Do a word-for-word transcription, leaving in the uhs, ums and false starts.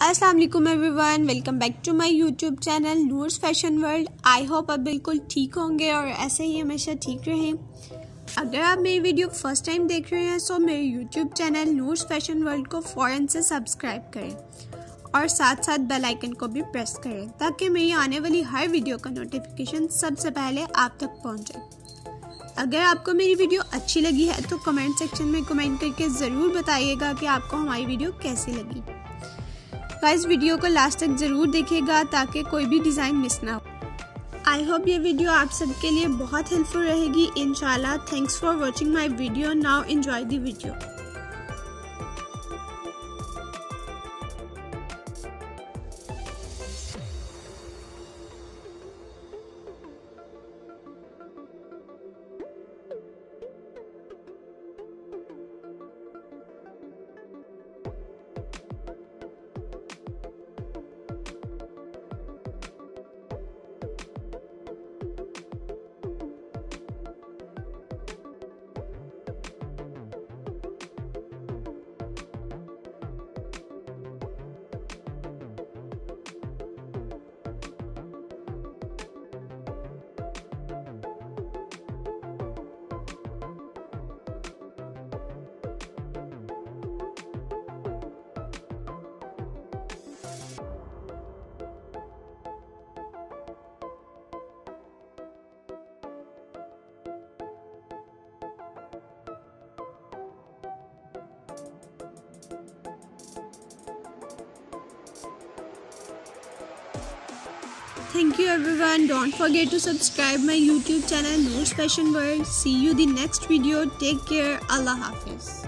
अस्सलाम वालेकुम everyone, welcome back to my YouTube channel Noor's fashion world. I hope आप बिल्कुल ठीक होंगे और ऐसे ही हमेशा ठीक रहें। अगर आप मेरी वीडियो फर्स्ट टाइम देख रहे हैं तो मेरे YouTube channel Noor's fashion world को फ़ौरन से सब्सक्राइब करें और साथ साथ बेल आइकन को भी प्रेस करें ताकि मेरी आने वाली हर वीडियो का नोटिफिकेशन सबसे पहले आप तक पहुँचे। अगर आपको मेरी वीडियो अच्छी लगी है तो कमेंट सेक्शन में कमेंट करके ज़रूर बताइएगा कि आपको हमारी वीडियो कैसी लगी। गाइस, वीडियो को लास्ट तक ज़रूर देखिएगा ताकि कोई भी डिज़ाइन मिस ना हो। आई होप ये वीडियो आप सबके लिए बहुत हेल्पफुल रहेगी इंशाल्लाह। Thanks for watching my video. Now enjoy the video. Thank you everyone. Don't forget to subscribe my YouTube channel Noor's Fashion World. See you the next video. Take care. Allah Hafiz.